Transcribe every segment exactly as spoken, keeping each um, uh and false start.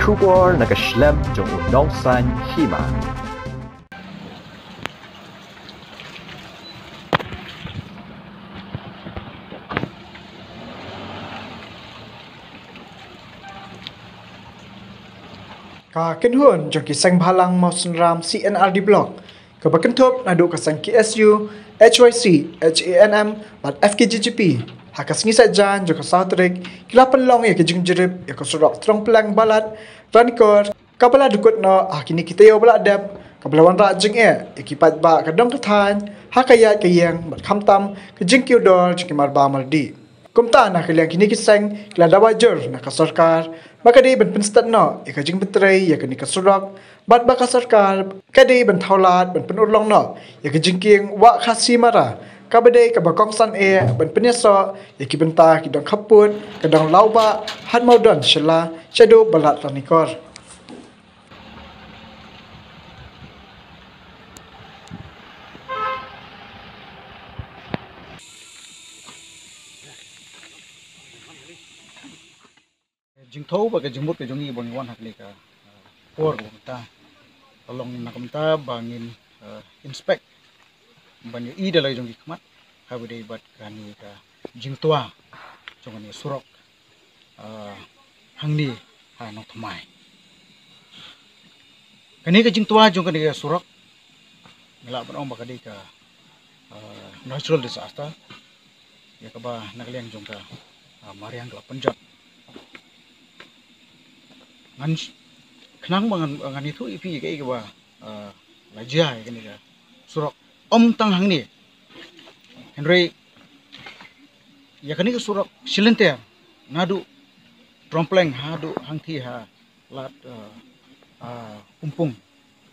kubor nakaslem jong unongsan hima. Ka kenhun jong kisang balang mau sunram C N R D block. Ka bakentop nadu kasang K S U, H Y C, H A N M, bat F K G G P. Hakas ngisat jan jong kasatrik kilapan long ya kejung jerip ya kasurok trong pelang balat ranikor kapala dukut no hakini kita yo balak dep kapalawan rak jeng e ekipat ba kadong kethan hakayat kayang bat khamtam kejeng kiodor jeng marba maldi. Kumta nak kalian kini kisang kelada wajar nak sarkar maka di ben penstat no ya kajing betray ya kini kasurak bat baka sarkar kadi ben thaulat ben penurlong no ya kajing king wa khasi mara kabade kabakong san e ben penyeso ya ki benta ki dong khaput kadang lauba han modon shela shadow balat ranikor. Jing thau ba ke jembut ke jongi bang wan hakle ka por ta tolong nakam ta bangin inspect ban i dalai jongi khmat habide bat kani ka jing tua jongani surok hangni ha nok thmai kani ka jing tua jongani ka surok mela ban ong ba kadi ka natural disaster ya ka ba nakliang jong ka mariang ka panjat ngan kenang bangan ngan itu ipi ke ke ba lajia ke ni ka surok om tang hang ni henry ya kan ni surok silenter ngadu trompleng hadu hang thi ha lat umpung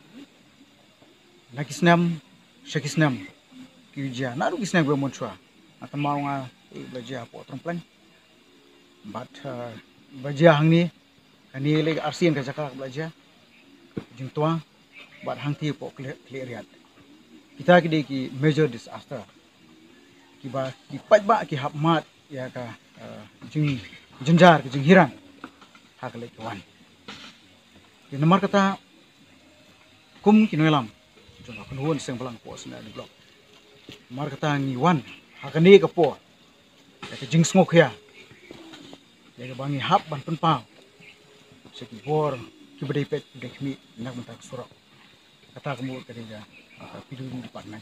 nakisnam shakisnam kija nadu kisnam be monchwa atamau nga lajia po trompleng but bajia hang ni kani leg arsian ka jaka belajar jing tua bat hang ti po clear kita ki ki major disaster ki ba ki pat ba ki hap mat ya ka jing jenjar ki jing hiran hak le kawan di nomor kata kum ki noelam jong ka nuwon seng balang po sna di blok nomor kata ngi wan hakani ka po ya ka jing smok ya ya ka bangi hap ban penpau seki bor ki bade pet de khmi nak mata surok kata kamu kadija pidu di department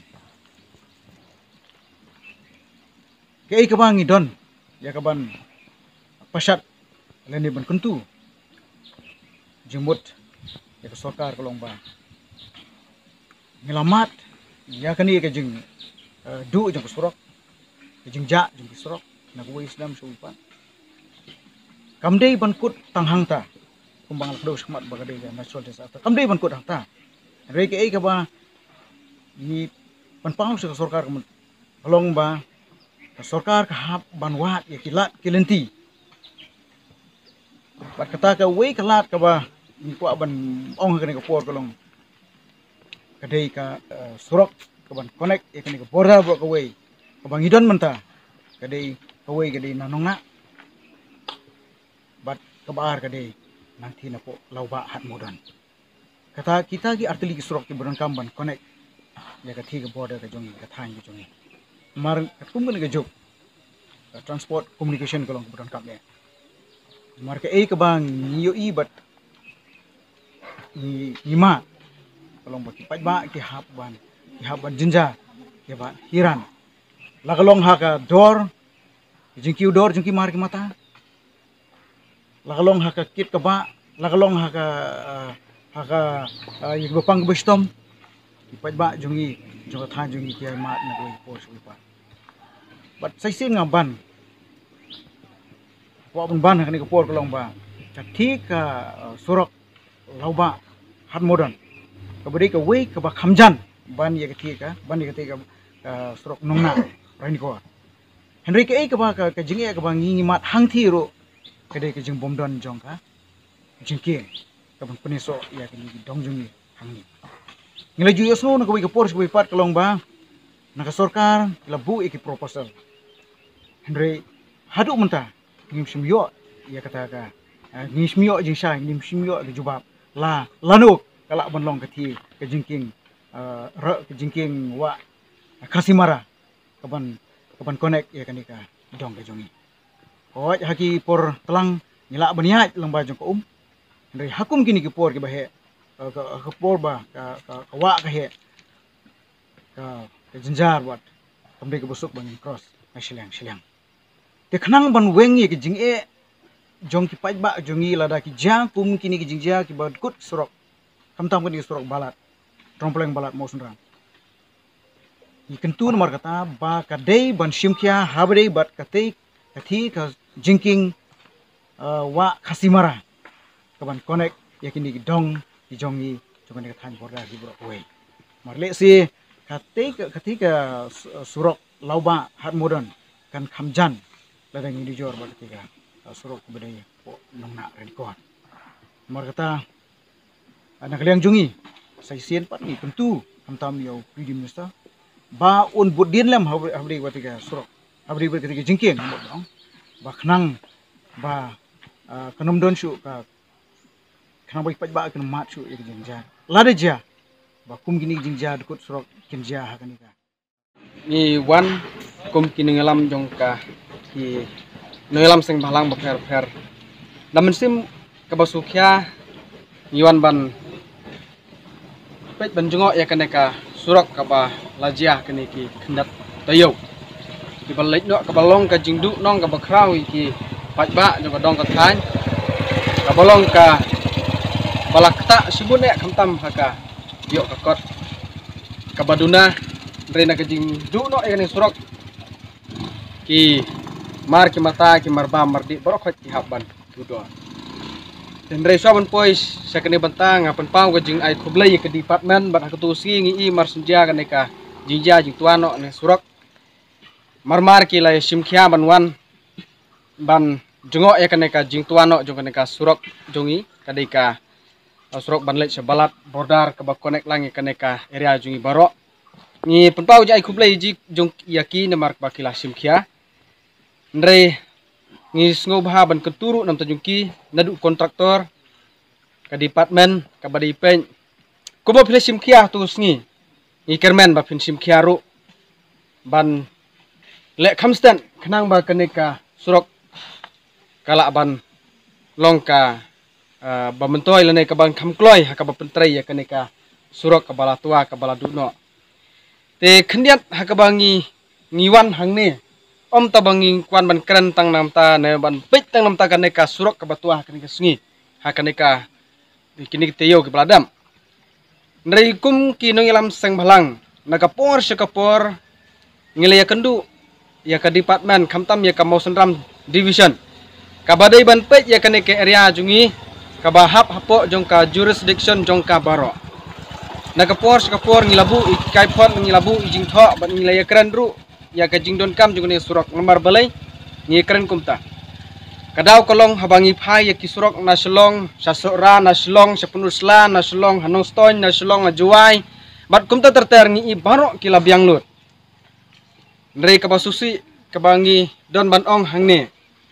kei kabangi don ya kaban pasat leni ban kuntu jemut ya sarkar kolong ba ngelamat ya kani ke jing du jeng surok jing ja jeng surok nak wo islam suipan kamdei ban kut tanghang ta kumbang lakdo skmat bagade ya natural disaster kamdei ban kut hangta rei ke ei ka ba ni pan pang sa sarkar kam long ba sarkar ka hap ban wat ya kilat kilenti bat kata ka wei kalat ka ba ni ko ban ong ka ni ka por kolong kadei ka surok ka ban connect ya ka ni ka borda bro ka wei ka bang idon menta kadei ka wei kadei nanonga bat ka bar kadei nanti na po lauba hat modern kata kita ki artili ki surok ki buran kamban connect ya ka thi ka border ka jongi ka thang ki jongi mar kum ne ka jok transport communication ko long buran kam ne mar ka e ka bang niyo i bat ni lima kolong ba ki paj ba ki hap ban ki hap ban jinja ya ba hiran lagalong ha ka dor jingki dor jingki mar ki mata lagalong haka kit ka ba lagalong haka haka yung bapang bestom ipat ba jungi junga than jungi kaya mat na ko po suipa but sai sin nga ban wa bun ban kani ko por kolong ba chathi ka surok lauba hat modern ka bari ka wei ka ba khamjan ban ye ka thi ka ban ye ka thi ka surok nongna raini ko henry ka ei ka ba ka jingi ka ba ngi mat hang thi ro kadai ke jing bomdon jong ka jingke ka ban peniso ya ke dong jungi hangni ngila ju yosno na ko ke por ko pat kalong ba naka sarkar labu iki proposal henry hadu menta ngim simyo ya kata ka ni smio jing sha ni smio ke jubab la lanuk kalak ban long ke thi ke jingking ra ke jingking wa kasimara kaban kaban connect ya kanika dong ke jongi oj haki por telang nyala baniat lamba jong ko um dari hakum kini ke por ke bahe ke por ba ka ka wa ke he ka ke jinjar buat kambe ke busuk bangin cross na silang silang te khnang ban wengi ke jing e jong ki paj ba jongi lada ki ja kum kini ki jing ja ki bad kut surok kamtam kini surok balat trompleng balat mau sunran ni kentu nomor kata ba kadai ban simkia habdei bat katai kathi ka jingking wa kasimara kaban connect yakini ki dong ki jongi jongi ka than borda ki bro we marle si katai kathi ka surok lauba hat modern kan khamjan lada ngi dijor ba ketika surok budaya po nongna record mar kata anak liang jungi sai sien pat ni tentu kamtam yo prime minister ba un budin lam habri ketika surok habri ketika jingking dong ba khnang ba kanom don shu ka khnang bai pat ba kan mat shu ik jingja lada ja ba kum gini jingja dukut surok kinja hakanika ni wan kum kini ngalam jongka ki ngalam sing balang bakher pher namun sim kabasukhya niwan ban pet banjungo ya kaneka surok kaba lajia kaniki khndat tayo ki balait no kabalong ka jingdu nong ka bakrau ki pajba jong ka dong ka than kabalong ka balakta sibun ya kamtam haka yo ka kot kabaduna rena ka jingdu no ya kani surok ki mar ki mata ki marba mardi borok ki haban tudo dan reso ban pois sakene bantang apan pau ka jing ai khoblai ke department bat aku tusi ngi i mar senja kaneka jingja jing tuano ne surok marmar ki lai simkhya ban wan ban jongo ya kaneka jing tuano jong kaneka surok jongi kadeka surok ban lai sebalat bordar ke bak connect langi kaneka area jongi barok ni penpau jai khoblai ji jong yaki ne mar bakila simkhya Ndre ngis ngobha ban keturu nam tajungki nadu kontraktor ka department ka badi pen kubo pile simkia tu sngi ngi kermen ba pin simkia ru ban le khamstan khnang ba kaneka surok kala ban longka ba mentoy lene ka ban khamkloi ha ka ba pentrei ya kaneka surok ka bala tua ka bala duno te khndiat ha ka bangi ngiwan hangne om tabangi kwan ban keren tang nam ta ne ban pit tang nam ta kaneka surok ka batua kaneka sungi ha kaneka kini teyo ke peladam nrei kum ki nongilam seng balang nakapor sekapor ngilaya kendu ya ka department kamtam ya ka Mausenram division kabadai ban pit ya kaneka area jungi ka bahap hapo jong ka jurisdiction jong ka baro nakapor sekapor ngilabu ikai pon ngilabu ijing tho ban ngilaya keren ru ya ka jingdon kam jungni surok nomor balai ni keren kumta kadau kolong habangi phai ya ki surok na selong sasora na selong sepenusla na selong hanong stoin na selong ajuai bat kumta terter ni ibaro kila biang lut ndrei ka basusi kabangi don ban ong hangne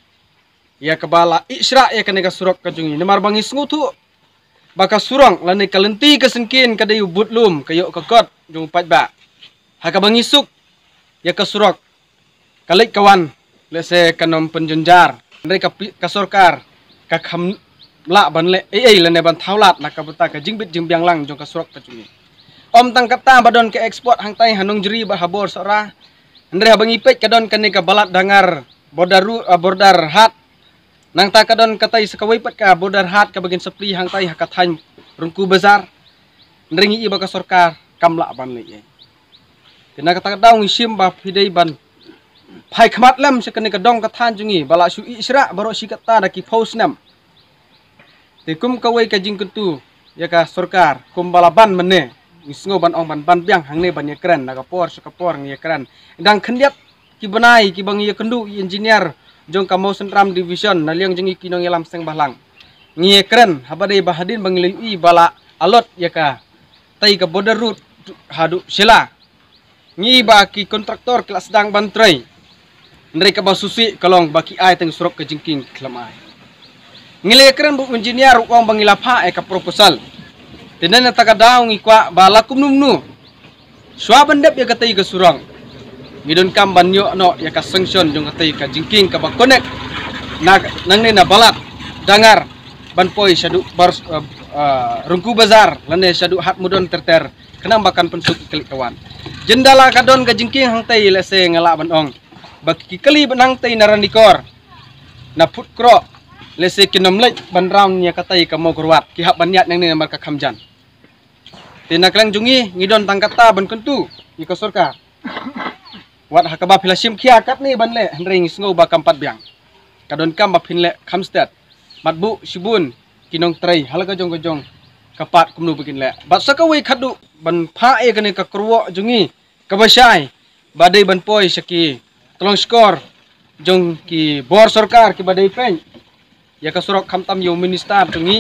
ya kabala isra ya kaneka surok ka jungi nomor bangi sngutu baka surong lani kalenti kesengkin kadayu butlum kayo kakot jung patba hakabangi suk ya kesurok kalik kawan lese kanom penjenjar mereka kasorkar ka kham la ban le ei ei lene ban thaulat na ka bata ka jingbit jingbiang lang jong kasurok ka chumi om tang kata badon ke export hang tai hanong jeri ba habor sora andre habangi pek kadon kane ka balat dangar bordaru bordar hat nang ta kadon katai sekawai pet ka bordar hat ka bagian sepli hang tai hakathan rungku besar ndrengi iba ka sorkar kamla ban le kena kata daung isim ba pidai ban pai khmat lam sekene kadong kathan jungi bala su isra baro sikata da ki phos nam te kum kawai ka jing kentu ya ka sarkar kum balaban mene ngisngo ban ong ban ban biang hangne ban ya keren naga por sekapor ngi keren dang khendiap ki banai ki bang ya kendu engineer jong ka Mausenram division naliang jungi kinong yalam seng balang ngi keren habade bahadin bangilui bala alot ya ka tai ka border route hadu sila ngi baki kontraktor kelas sedang bantrai mereka basusi kalong baki ai teng surok ke jingking kelamai ngilekren bu engineer uang bangilapa eka proposal tinan na tagadao ngikwa bala kumnumnu swa bandep ya katay ka surang ngidon kam banyo no ya ka sanction jong katay ka jingking ka ba connect na nang ni na balat dangar banpoy syadu bar uh, uh, rungku bazar lane syadu hat mudon terter kenang bakan pensuk klik kawan jendala kadon ka jingking hang tay lese ngala banong baki kali benang tay narandikor na put kro lese kinomlek ban round nya katay ka mo kurwat ki hab banyat nang ni namar ka khamjan tinaklang jungi ngidon tangkata ban kentu iko sorka wat hakaba philasim khia kat ni ban le ring sngo ba kampat biang kadon kam ba phinle khamstat matbu sibun kinong trai halaga jong jong kapat kumnu bikin le bat sakawi khadu ban pha e kane ka kruwo jungi kabasai badai ban poi saki tolong skor jong ki bor sarkar ki badai pen ya ka surok khamtam yo minister jungi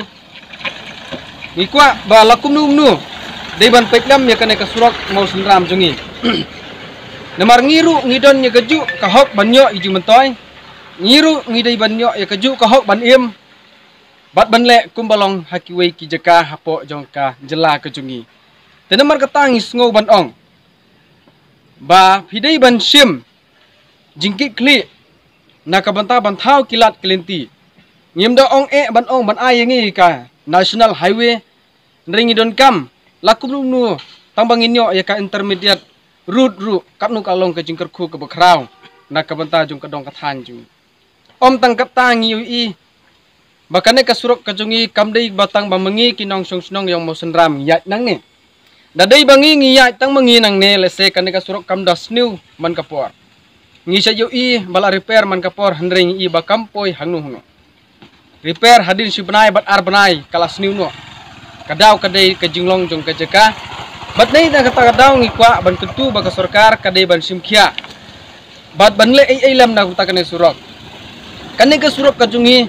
ngikwa ba lakum nu nu dei ban peklam ya kane ka surok mau senram jungi namar ngiru ngidon nya gaju ka hok banyo iji mentoy ngiru ngidai banyo ya kaju ka hok ban im bat banle kumbalong hakiwei ki jaka hapo jongka jela ka jungi tenamar katang isngo ban ong ba hidai ban sim jingki kli nakabanta bantau kilat kelenti ngimda ong e ban ong ban ayengi ka national highway ringidon kam lakum nu tambangin yo ya ka intermediate route ru kapnu kalong ke jingker khu ke bakrau nakabanta jong kadong kathan ju om tangkap tangi i bakane ka surok ka jungi kamdei batang bamangi kinong song snong yang mau senram ya nang ne dadai bangi ngiyat tang mangi nang ne lese kane ka surok kam das new man kapor ngi sa yo i bala repair man kapor handring i bakampoi hangnu hangnu repair hadin si benai bat ar benai kalas new no kadau kadai ka jinglong jong ka jeka bat nei da kata kadau ngi kwa ban kentu baka sarkar kadai ban simkhia bat banle ai ai lam na kuta kane surok kane ka surok ka jungi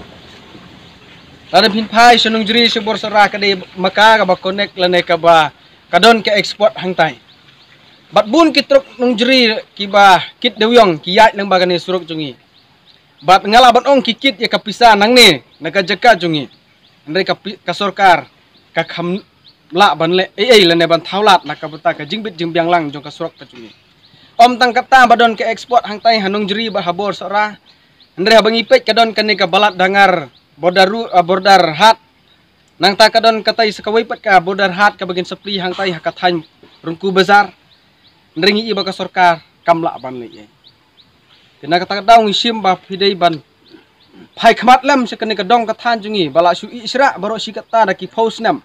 tada pin phai senung jri se bor sara kadai maka ka ba connect lane ka ba kadon ke export hangtai bat bun ki truk nung jri ki ba kit dewyong ki yat nang bagane surok jungi bat ngala ban ong ki kit ya kapisa nang ne naga jaka jungi ndai ka ka sarkar ka kham la ban le ai ai lane ban thaulat nakabata ka jingbit jingbiang lang jong ka surok ka jungi om tangkap ta badon ke export hangtai hanung jri ba habor sara ndre habangi pek kadon kane ka balat dangar bordaru uh, bordar hat nang ta kadon katai sakawai pat ka bordar hat ka bagin sapli hangtai hakathan rungku bazar ndringi iba ka sarkar kamla ban le tina kata daung isim ba hidai ban phai khmat lam se kane ka dong kathan jungi bala su isra baro sikata da ki phos nam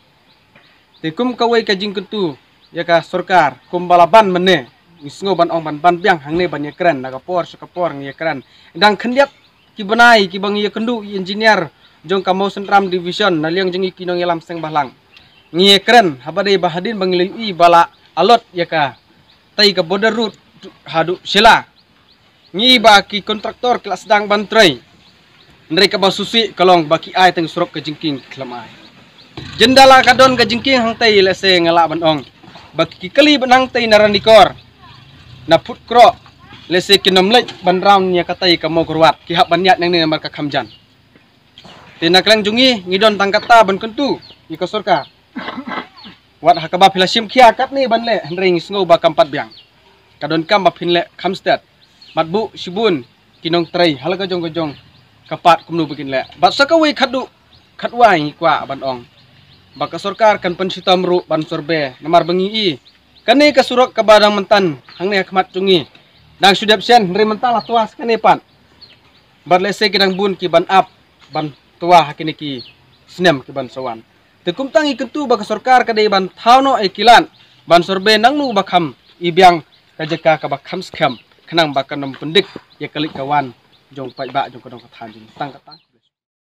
te kum kawai ka jing kentu ya ka sarkar kum bala ban mene isngo ban ong ban ban biang hangne ban ye kran naga por sakapor ngi kran dang khendiap ki banai ki bang ye kendu engineer jong ka mau sentram division naliang jengi kinong yelam seng bahlang ngi kran habade bahadin bang i bala alot ya ka tai ka border route hadu sila ngi ba ki kontraktor kelas sedang bantrai ndrei ka ba susi kalong baki ai teng surok ka jingking klamai jendala kadon ka jingking hang tai lese ngala ban ong baki kali benang tai narandikor na put kro lese kinomlek ban round nya katai ka mo kurwat ki hab banyat nang ni namar ka khamjan tinaklang jungi ngidon tangkata ban kentu iko sorka wat hakaba philasim khia kat ni ban le ring sngo ba kampat biang kadon kam ba phinle khamstat matbu sibun kinong trai halaga jong jong kapat kumnu bikin le bat sakawi khadu khatwai kwa ban ong baka sarkar kan pensitam ru ban sorbe namar bangi i kane ka surok ka badang mentan hangne khmat jungi dang sudap sen nri mental tuas kane pan barlese kidang bun ki ban up ban tua hakini ki snem ki ban sawan te kum tangi kentu baka sarkar ka dei ban thauno e kilan ban sorbe nang nu bakham ibiang ka jeka ka bakham skam khanang baka nom pendik ya kali kawan jong pai ba jong kadong kathan jing tang katang